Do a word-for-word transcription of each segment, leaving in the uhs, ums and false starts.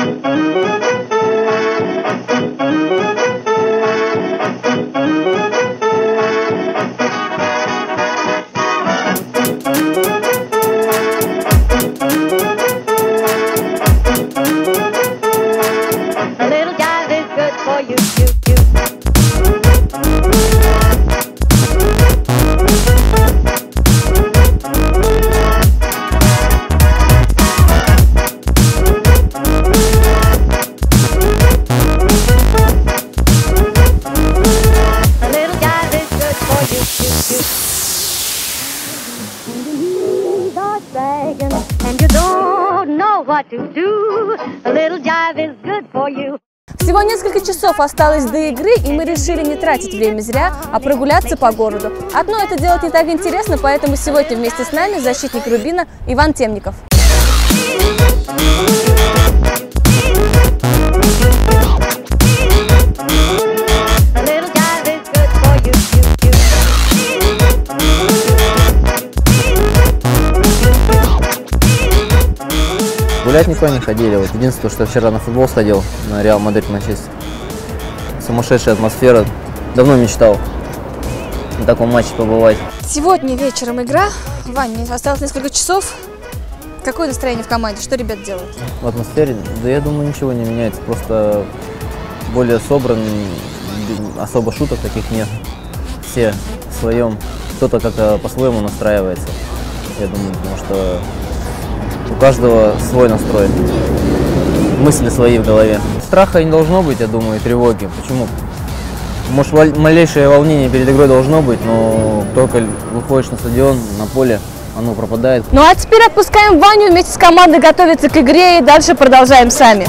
Всего несколько часов осталось до игры, и мы решили не тратить время зря, а прогуляться по городу. Одно это делать не так интересно, поэтому сегодня вместе с нами защитник Рубина Иван Темников. Гулять никуда не ходили. Вот единственное, что вчера на футбол сходил, на Реал Мадрид Манчестер. Сумасшедшая атмосфера. Давно мечтал на таком матче побывать. Сегодня вечером игра. Вань, осталось несколько часов. Какое настроение в команде? Что ребят делают? В атмосфере? Да я думаю, ничего не меняется. Просто более собран, особо шуток таких нет. Все в своем. Кто-то как-то по-своему настраивается. Я думаю, потому что у каждого свой настрой, мысли свои в голове. Страха не должно быть, я думаю, и тревоги. Почему? Может, малейшее волнение перед игрой должно быть, но только выходишь на стадион, на поле, оно пропадает. Ну а теперь отпускаем Ваню вместе с командой готовиться к игре и дальше продолжаем сами.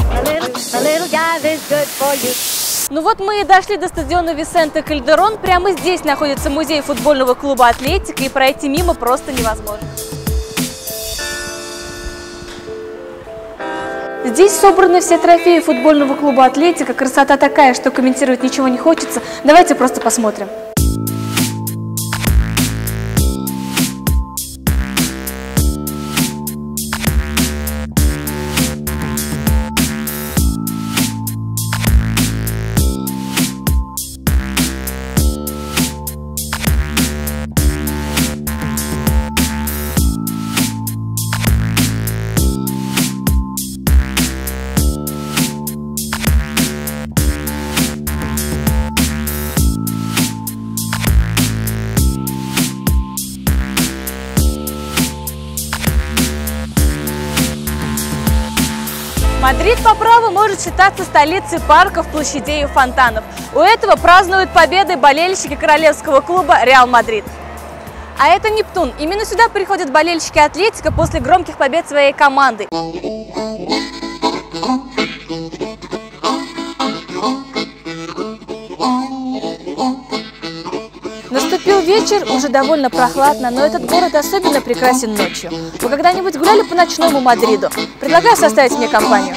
Ну вот мы и дошли до стадиона Висенте Кальдерон. Прямо здесь находится музей футбольного клуба «Атлетика», и пройти мимо просто невозможно. Здесь собраны все трофеи футбольного клуба «Атлетика». Красота такая, что комментировать ничего не хочется. Давайте просто посмотрим. Мадрид по праву может считаться столицей парков, площадей и фонтанов. У этого празднуют победы болельщики королевского клуба «Реал Мадрид». А это Нептун. Именно сюда приходят болельщики «Атлетика» после громких побед своей команды. Наступил вечер, уже довольно прохладно, но этот город особенно прекрасен ночью. Вы когда-нибудь гуляли по ночному Мадриду? Предлагаю составить мне компанию.